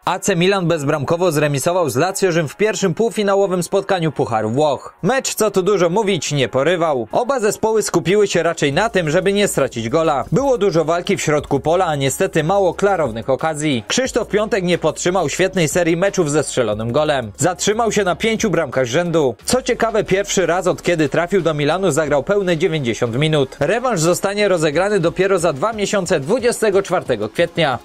AC Milan bezbramkowo zremisował z Lazio Rzym w pierwszym półfinałowym spotkaniu Pucharu Włoch. Mecz, co tu dużo mówić, nie porywał. Oba zespoły skupiły się raczej na tym, żeby nie stracić gola. Było dużo walki w środku pola, a niestety mało klarownych okazji. Krzysztof Piątek nie podtrzymał świetnej serii meczów ze strzelonym golem. Zatrzymał się na 5 bramkach z rzędu. Co ciekawe, pierwszy raz od kiedy trafił do Milanu zagrał pełne 90 minut. Rewanż zostanie rozegrany dopiero za 2 miesiące 24 kwietnia.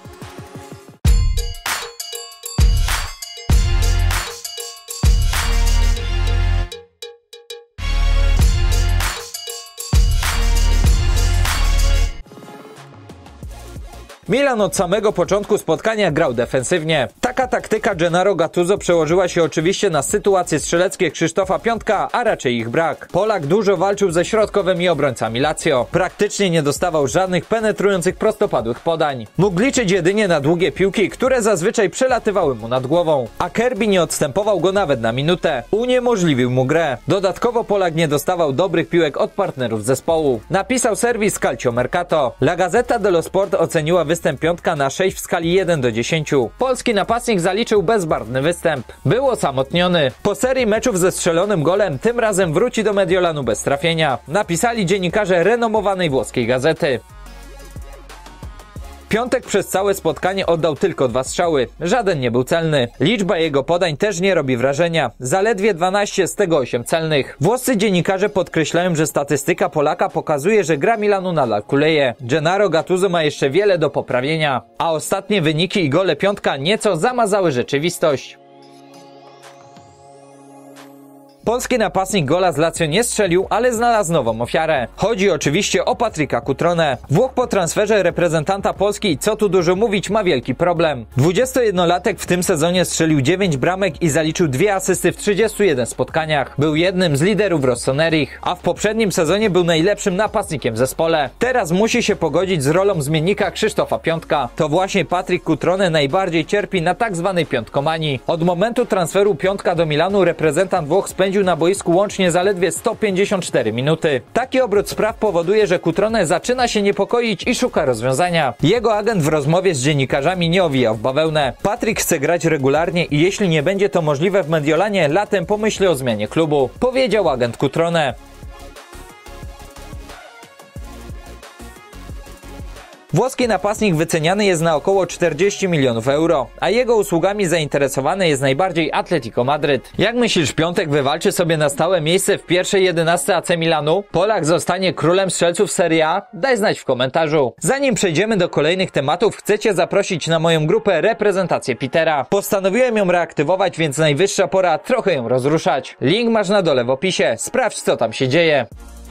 Milan od samego początku spotkania grał defensywnie. Taka taktyka Gennaro Gattuso przełożyła się oczywiście na sytuacje strzeleckie Krzysztofa Piątka, a raczej ich brak. Polak dużo walczył ze środkowymi obrońcami Lazio. Praktycznie nie dostawał żadnych penetrujących prostopadłych podań. Mógł liczyć jedynie na długie piłki, które zazwyczaj przelatywały mu nad głową. A Kirby nie odstępował go nawet na minutę. Uniemożliwił mu grę. Dodatkowo Polak nie dostawał dobrych piłek od partnerów zespołu. Napisał serwis Calcio Mercato. La Gazzetta dello Sport oceniła występ Piątka na 6 w skali 1 do 10. Polski napastnik zaliczył bezbarwny występ. Był osamotniony. Po serii meczów ze strzelonym golem tym razem wróci do Mediolanu bez trafienia. Napisali dziennikarze renomowanej włoskiej gazety. Piątek przez całe spotkanie oddał tylko 2 strzały. Żaden nie był celny. Liczba jego podań też nie robi wrażenia. Zaledwie 12, z tego 8 celnych. Włoscy dziennikarze podkreślają, że statystyka Polaka pokazuje, że gra Milanu nadal kuleje. Gennaro Gattuso ma jeszcze wiele do poprawienia. A ostatnie wyniki i gole Piątka nieco zamazały rzeczywistość. Polski napastnik gola z Lazio nie strzelił, ale znalazł nową ofiarę. Chodzi oczywiście o Patryka Cutronę. Włoch po transferze reprezentanta Polski, co tu dużo mówić, ma wielki problem. 21-latek w tym sezonie strzelił 9 bramek i zaliczył 2 asysty w 31 spotkaniach. Był jednym z liderów Rossoneri, a w poprzednim sezonie był najlepszym napastnikiem w zespole. Teraz musi się pogodzić z rolą zmiennika Krzysztofa Piątka. To właśnie Patryk Cutrone najbardziej cierpi na tak zwanej piątkomanii. Od momentu transferu Piątka do Milanu reprezentant Włoch spędził na boisku łącznie zaledwie 154 minuty. Taki obrót spraw powoduje, że Cutrone zaczyna się niepokoić i szuka rozwiązania. Jego agent w rozmowie z dziennikarzami nie owijał w bawełnę. Patryk chce grać regularnie i jeśli nie będzie to możliwe w Mediolanie, latem pomyśli o zmianie klubu, powiedział agent Cutrone. Włoski napastnik wyceniany jest na około 40 milionów euro, a jego usługami zainteresowane jest najbardziej Atletico Madryt. Jak myślisz, Piątek wywalczy sobie na stałe miejsce w pierwszej 11 AC Milanu? Polak zostanie królem strzelców Serie A? Daj znać w komentarzu. Zanim przejdziemy do kolejnych tematów, chcę Cię zaprosić na moją grupę Reprezentację Petera. Postanowiłem ją reaktywować, więc najwyższa pora trochę ją rozruszać. Link masz na dole w opisie. Sprawdź, co tam się dzieje.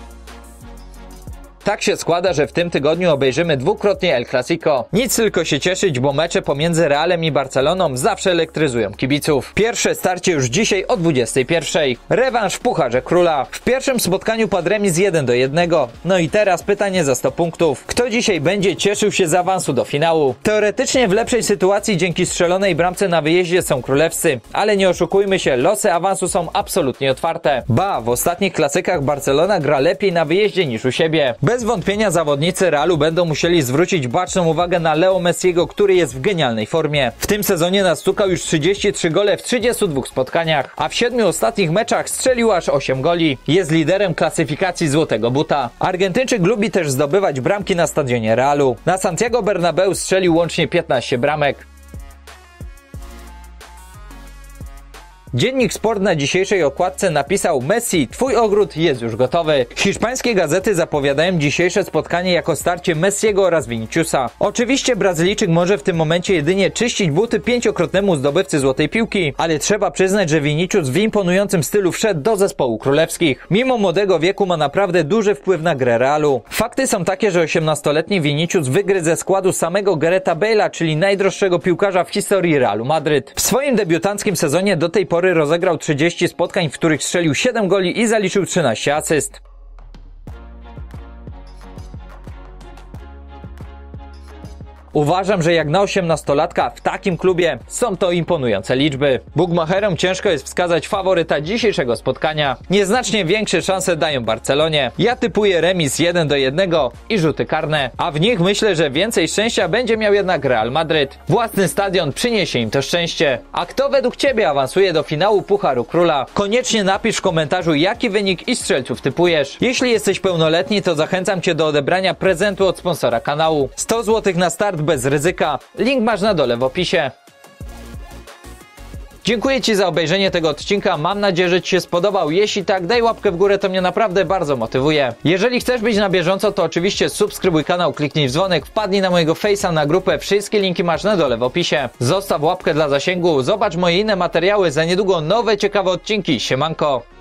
Tak się składa, że w tym tygodniu obejrzymy dwukrotnie El Clasico. Nic tylko się cieszyć, bo mecze pomiędzy Realem i Barceloną zawsze elektryzują kibiców. Pierwsze starcie już dzisiaj o 21:00. Rewanż w Pucharze Króla. W pierwszym spotkaniu padł remis 1-1. No i teraz pytanie za 100 punktów. Kto dzisiaj będzie cieszył się z awansu do finału? Teoretycznie w lepszej sytuacji dzięki strzelonej bramce na wyjeździe są królewscy, ale nie oszukujmy się, losy awansu są absolutnie otwarte. Ba, w ostatnich klasykach Barcelona gra lepiej na wyjeździe niż u siebie. Bez wątpienia zawodnicy Realu będą musieli zwrócić baczną uwagę na Leo Messiego, który jest w genialnej formie. W tym sezonie nastukał już 33 gole w 32 spotkaniach, a w 7 ostatnich meczach strzelił aż 8 goli. Jest liderem klasyfikacji Złotego Buta. Argentyńczyk lubi też zdobywać bramki na stadionie Realu. Na Santiago Bernabeu strzelił łącznie 15 bramek. Dziennik Sport na dzisiejszej okładce napisał: Messi, twój ogród jest już gotowy. Hiszpańskie gazety zapowiadają dzisiejsze spotkanie jako starcie Messiego oraz Viniciusa. Oczywiście Brazylijczyk może w tym momencie jedynie czyścić buty 5-krotnemu zdobywcy złotej piłki, ale trzeba przyznać, że Vinicius w imponującym stylu wszedł do zespołu królewskich. Mimo młodego wieku ma naprawdę duży wpływ na grę Realu. Fakty są takie, że 18-letni Vinicius wygryzł ze składu samego Garretha Bale'a, czyli najdroższego piłkarza w historii Realu Madryt. W swoim debiutanckim sezonie do tej pory rozegrał 30 spotkań, w których strzelił 7 goli i zaliczył 13 asyst. Uważam, że jak na 18-latka w takim klubie są to imponujące liczby. Bugmacherom ciężko jest wskazać faworyta dzisiejszego spotkania. Nieznacznie większe szanse dają Barcelonie. Ja typuję remis 1-1 i rzuty karne, a w nich myślę, że więcej szczęścia będzie miał jednak Real Madryt. Własny stadion przyniesie im to szczęście. A kto według Ciebie awansuje do finału Pucharu Króla? Koniecznie napisz w komentarzu, jaki wynik i strzelców typujesz. Jeśli jesteś pełnoletni, to zachęcam Cię do odebrania prezentu od sponsora kanału. 100 zł na start bez ryzyka. Link masz na dole w opisie. Dziękuję Ci za obejrzenie tego odcinka, mam nadzieję, że Ci się spodobał. Jeśli tak, daj łapkę w górę, to mnie naprawdę bardzo motywuje. Jeżeli chcesz być na bieżąco, to oczywiście subskrybuj kanał, kliknij w dzwonek, wpadnij na mojego face'a na grupę, wszystkie linki masz na dole w opisie. Zostaw łapkę dla zasięgu, zobacz moje inne materiały, za niedługo nowe ciekawe odcinki, siemanko!